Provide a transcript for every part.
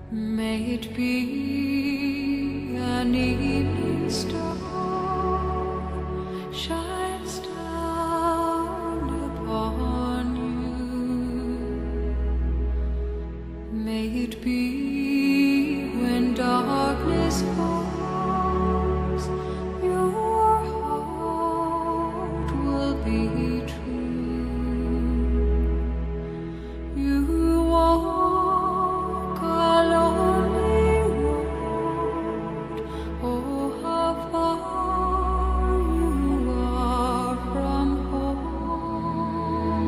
May it be an evening star shines down upon you. May it be when darkness falls, your heart will be true. You walk a lonely road, oh how far you are from home.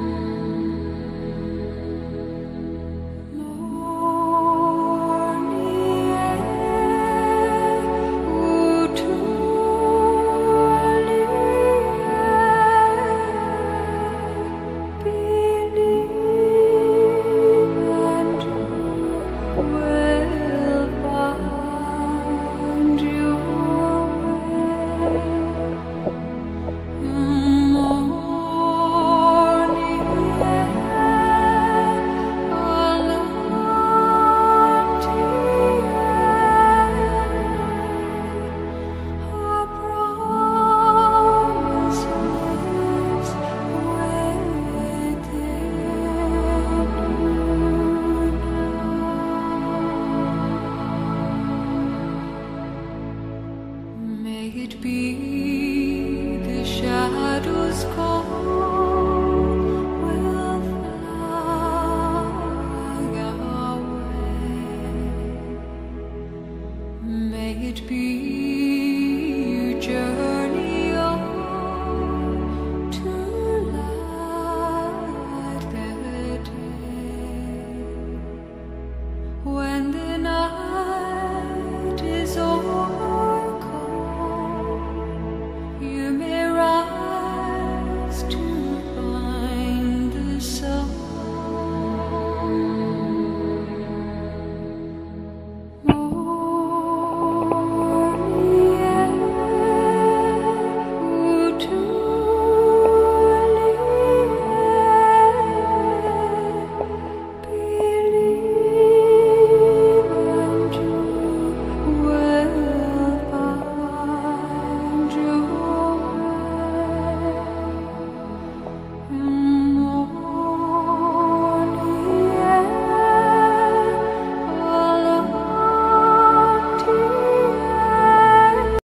Morning air, oh truly believe and you will find your way. Morning air, a empty air, a promise lives within you. May it be the shadows call will fly away. May it be